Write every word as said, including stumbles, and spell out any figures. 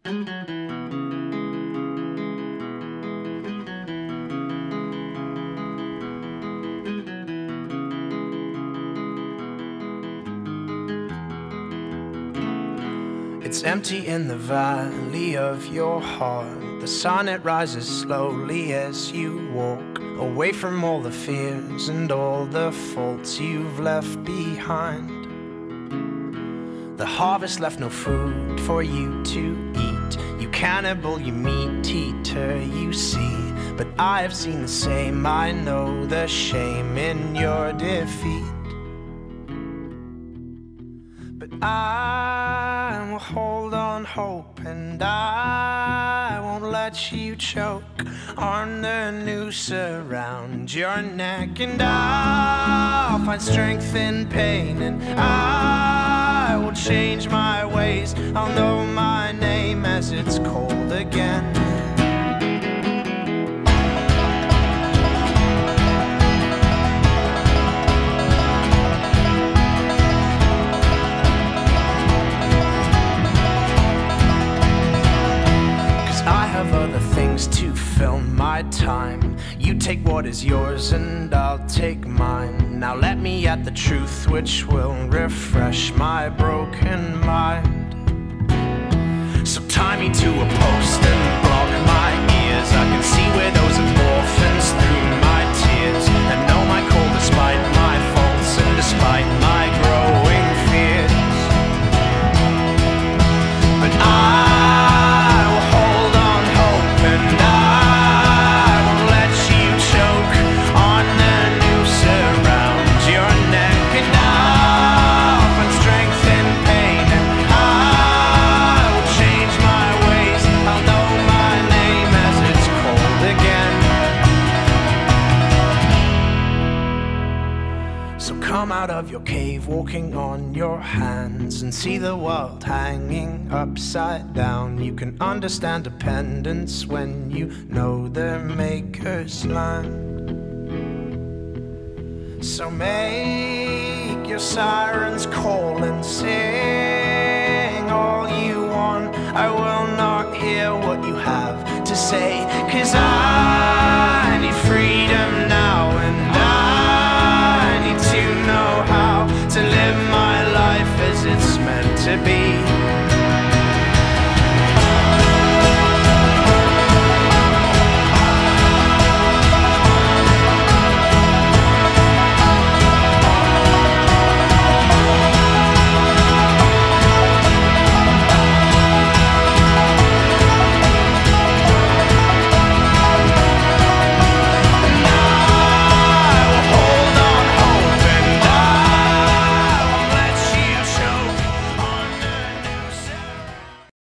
It's empty in the valley of your heart. The sun, it rises slowly as you walk away from all the fears and all the faults you've left behind. The harvest left no food for you to eat. You cannibal, you meat eater, you see. But I have seen the same, I know the shame in your defeat. But I will hold on hope, and I won't let you choke on the noose around your neck. And I'll find strength in pain, and I will change my ways. I'll know my name as it's cold again. To fill my time, you take what is yours and I'll take mine. Now let me at the truth which will refresh my broken mind. So tie me to a post and block my ears. I can see where those orphans through my tears, and know my call despite my faults and despite my growing fears. But I out of your cave, walking on your hands, and see the world hanging upside down. You can understand dependence when you know the maker's land. So make your sirens call and sing all you want. I will not hear what you have to say, 'cause I need freedom now, and I need to know how to live my life as it's meant to be.